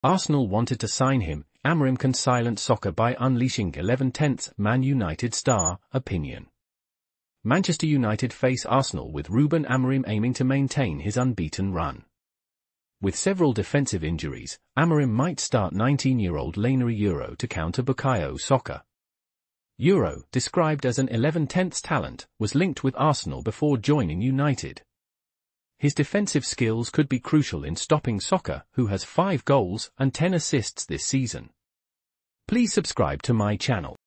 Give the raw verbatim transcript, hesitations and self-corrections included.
Arsenal wanted to sign him. Amorim can silence Saka by unleashing eleven tenths Man United star, opinion. Manchester United face Arsenal with Ruben Amorim aiming to maintain his unbeaten run. With several defensive injuries, Amorim might start nineteen-year-old Leny Yoro to counter Bukayo Saka. Yoro, described as an eleven tenths talent, was linked with Arsenal before joining United. His defensive skills could be crucial in stopping Saka, who has five goals and ten assists this season. Please subscribe to my channel.